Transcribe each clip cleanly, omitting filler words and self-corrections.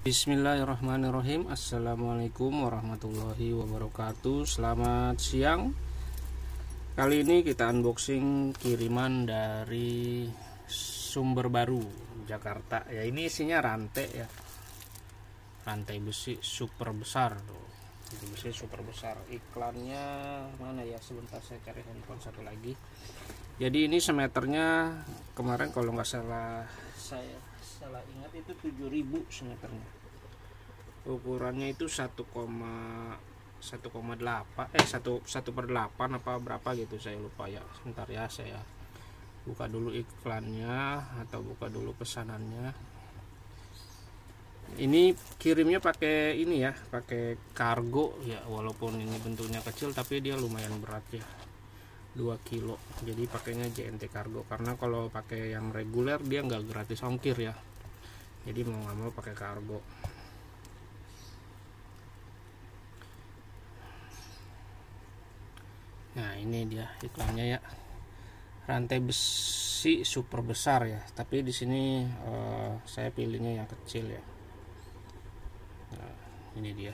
Bismillahirrahmanirrahim. Assalamualaikum warahmatullahi wabarakatuh. Selamat siang. Kali ini kita unboxing kiriman dari Sumber Baru, Jakarta. Ya, ini isinya rantai ya. Rantai besi super besar tuh. Rantai besi super besar. Iklannya mana ya? Sebentar saya cari handphone satu lagi. Jadi ini semeternya kemarin kalau nggak salah saya ingat itu 7.000 semeternya. Ukurannya itu 1,8 apa berapa gitu, saya lupa ya. Sebentar ya, saya buka dulu iklannya atau buka dulu pesanannya. Ini kirimnya pakai ini ya, pakai kargo ya, walaupun ini bentuknya kecil tapi dia lumayan berat ya, 2 kilo. Jadi pakainya JNT Kargo, karena kalau pakai yang reguler dia nggak gratis ongkir ya, jadi mau nggak mau pakai kargo. Nah, ini dia iklannya ya, rantai besi super besar ya, tapi di sini saya pilihnya yang kecil ya. Nah, ini dia.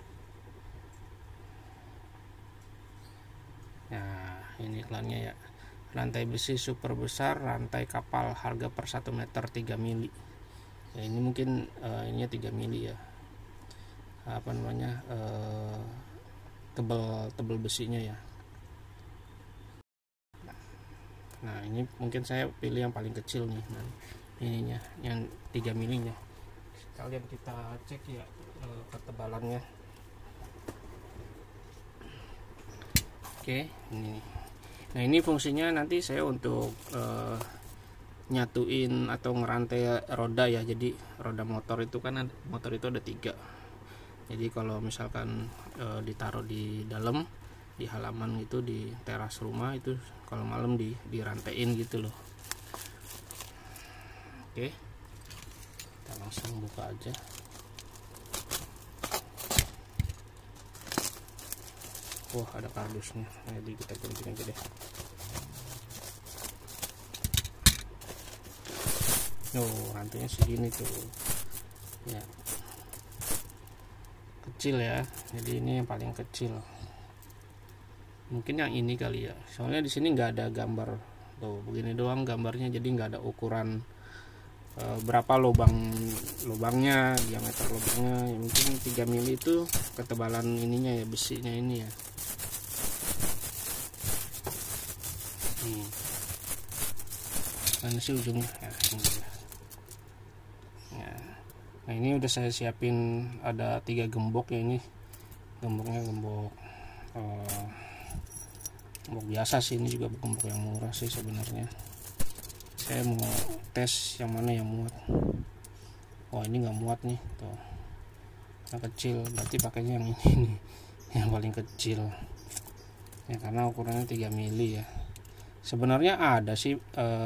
Nah, ini iklannya ya, rantai besi super besar, rantai kapal, harga per 1 meter 3 mili ya. Ini mungkin ininya 3 mili ya, apa namanya, tebal besinya ya. Nah, ini mungkin saya pilih yang paling kecil nih, ininya yang 3 milinya. Kalian kita cek ya ketebalannya. Oke, ini. Nah, ini fungsinya nanti saya untuk nyatuin atau ngerantai roda ya. Jadi roda motor itu kan motor itu ada 3. Jadi kalau misalkan ditaruh di dalam, di halaman gitu, di teras rumah itu, kalau malam dirantain gitu loh. Oke, kita langsung buka aja. Wah, ada kardusnya, jadi kita gunting aja deh. Rantainya segini tuh ya, kecil ya. Jadi ini yang paling kecil, mungkin yang ini kali ya, soalnya di sini nggak ada gambar tuh, begini doang gambarnya, jadi nggak ada ukuran berapa lubangnya, diameter lubangnya ya. Mungkin 3 mili itu ketebalan ininya ya, besinya ini ya. Mana sih ujungnya ya, ini ya. Nah, ini udah saya siapin, ada 3 gembok ya. Ini gemboknya gembok biasa sih, ini juga gembok yang murah sih sebenarnya. Saya mau tes yang mana yang muat. Wah, ini nggak muat nih tuh, yang kecil, berarti pakainya yang ini nih, yang paling kecil ya, karena ukurannya 3 mili ya. Sebenarnya ada sih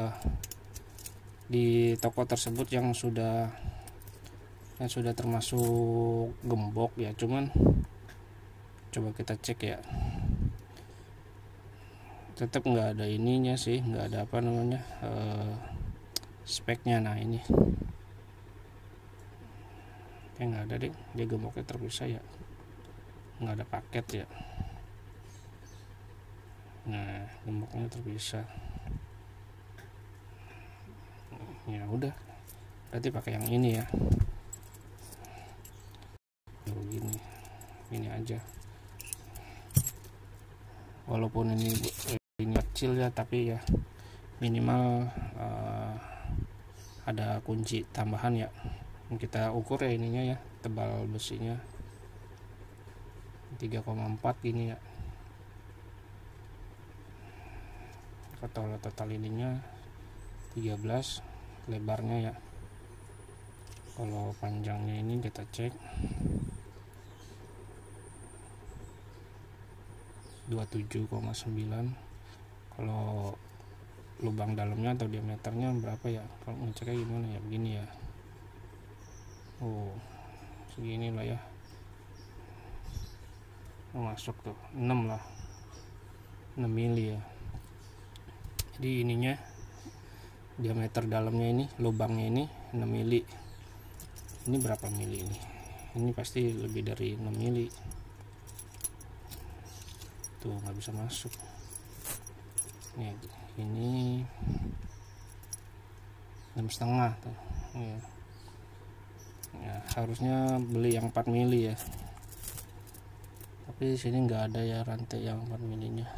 di toko tersebut yang sudah termasuk gembok ya, cuman coba kita cek ya, tetap nggak ada ininya sih, nggak ada apa namanya speknya. Nah, ini nggak ada deh, dia gemboknya terpisah ya, nggak ada paket ya. Nah, gemboknya terpisah ya, udah berarti pakai yang ini ya. Ini aja, walaupun ini kecil ya, tapi ya minimal ada kunci tambahan ya. Kita ukur ya ininya ya, tebal besinya 3,4 gini ya. Total ininya 13, lebarnya ya. Kalau panjangnya ini kita cek 27,9. Kalau lubang dalamnya atau diameternya berapa ya, kalau ngeceknya gimana ya, begini ya. Segini lah ya, masuk tuh 6 lah, 6 mili ya. Jadi ininya diameter dalamnya ini, lubangnya ini 6 mili Ini berapa mili ini? Ini pasti lebih dari 6 mili. Tuh nggak bisa masuk. Nih, ini 6,5 tuh. Ya. Ya, harusnya beli yang 4 mili ya. Tapi di sini nggak ada ya rantai yang 4 milinya.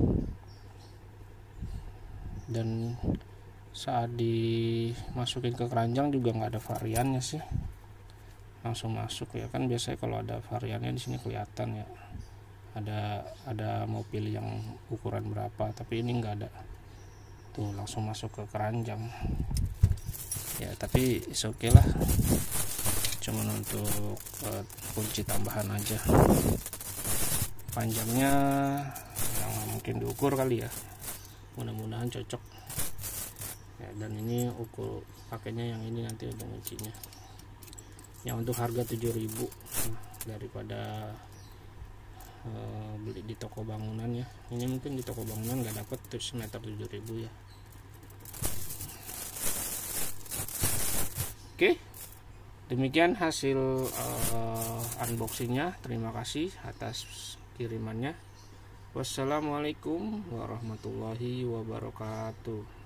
Dan saat dimasukin ke keranjang juga nggak ada variannya sih, langsung masuk ya kan. Biasanya kalau ada variannya di sini kelihatan ya, ada mau pilih yang ukuran berapa, tapi ini nggak ada tuh, langsung masuk ke keranjang ya. Tapi oke lah, cuman untuk kunci tambahan aja. Panjangnya yang mungkin diukur kali ya, mudah-mudahan cocok ya. Dan ini ukur pakainya yang ini nanti untuk kuncinya yang untuk harga 7.000 daripada beli di toko bangunan ya. Ini mungkin di toko bangunan nggak dapet terus meter 7.000 ya. Oke, demikian hasil unboxingnya. Terima kasih atas kirimannya. Wassalamualaikum warahmatullahi wabarakatuh.